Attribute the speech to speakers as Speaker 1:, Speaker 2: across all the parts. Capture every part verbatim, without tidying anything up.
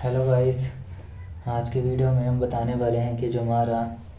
Speaker 1: Hello guys. आज के video में हम बताने वाले हैं कि जो हमारा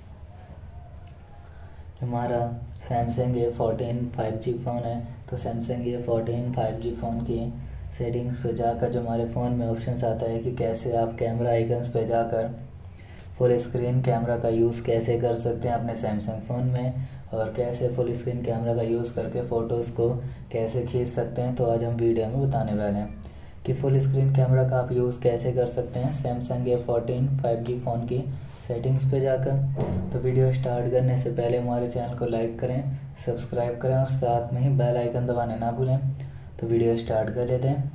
Speaker 1: जो हमारा Samsung A fourteen five G phone है, तो Samsung A fourteen five G phone की सेटिंग्स पे जाकर जो हमारे फ़ोन में ऑप्शंस आता है कि कैसे आप कैमरा आइकन्स पे जाकर फुल स्क्रीन कैमरा का यूज़ कैसे कर सकते हैं अपने सैमसंग फ़ोन में, और कैसे फुल स्क्रीन कैमरा का यूज़ करके फ़ोटोज़ को कैसे खींच सकते हैं। तो आज हम वीडियो में बताने वाले हैं कि फुल स्क्रीन कैमरा का आप यूज़ कैसे कर सकते हैं Samsung A fourteen five G phone की सेटिंग्स पे जाकर। तो वीडियो स्टार्ट करने से पहले हमारे चैनल को लाइक करें, सब्सक्राइब करें और साथ में ही बेल आइकन दबाने ना भूलें। तो वीडियो स्टार्ट कर लेते हैं।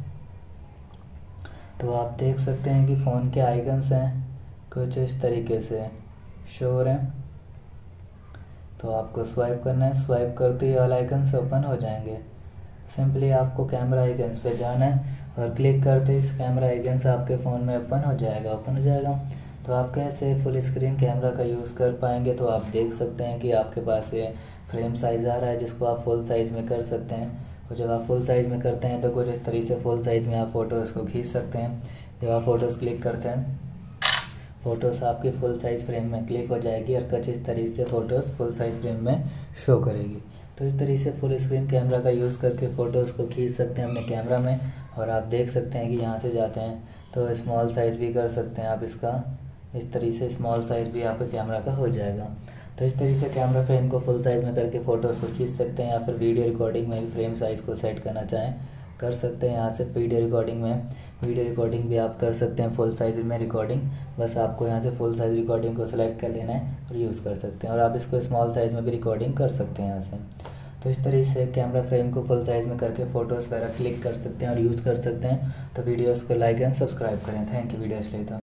Speaker 1: तो आप देख सकते हैं कि फ़ोन के आइकन्स हैं कुछ इस तरीके से शो हो रहे हैं। तो आपको स्वाइप करना है, स्वाइप करते ही ऑल आइकन्स ओपन हो जाएंगे। सिंपली आपको कैमरा आइकन्स पे जाना है और क्लिक करते ही कैमरा आइकन्स आपके फ़ोन में ओपन हो जाएगा ओपन हो जाएगा तो आप कैसे फुल स्क्रीन कैमरा का यूज़ कर पाएंगे। तो आप देख सकते हैं कि आपके पास ये फ्रेम साइज़ आ रहा है जिसको आप फुल साइज़ में कर सकते हैं। और जब आप फुल साइज़ में करते हैं तो कुछ इस तरीके से फुल साइज़ में आप फ़ोटोज़ को खींच सकते हैं। जब आप फ़ोटोज़ क्लिक करते हैं, फ़ोटोज़ आपकी फुल साइज़ फ्रेम में क्लिक हो जाएगी और कुछ इस तरीके से फ़ोटोज़ फुल साइज़ फ्रेम में शो करेगी। तो इस तरीके से फुल स्क्रीन कैमरा का यूज़ करके फ़ोटोज़ को खींच सकते हैं अपने कैमरा में। और आप देख सकते हैं कि यहाँ से जाते हैं तो स्मॉल साइज़ भी कर सकते हैं आप इसका। इस तरीके से स्मॉल साइज़ भी आपके कैमरा का हो जाएगा। तो इस तरीके से कैमरा फ्रेम को फुल साइज़ में करके फ़ोटोज़ को खींच सकते हैं, या फिर वीडियो रिकॉर्डिंग में भी फ्रेम साइज़ को सेट करना चाहें कर सकते हैं। यहाँ से वीडियो रिकॉर्डिंग में वीडियो रिकॉर्डिंग भी आप कर सकते हैं फुल साइज़ में रिकॉर्डिंग। बस आपको यहाँ से फुल साइज़ रिकॉर्डिंग को सिलेक्ट कर लेना है और यूज़ कर सकते हैं। और आप इसको स्मॉल साइज़ में भी रिकॉर्डिंग कर सकते हैं यहाँ से। तो इस तरीके से कैमरा फ्रेम को फुल साइज़ में करके फ़ोटोज़ वगैरह क्लिक कर सकते हैं और यूज़ कर सकते हैं। तो वीडियोज़ को लाइक एंड सब्सक्राइब करें। थैंक यू वीडियोज़ लेता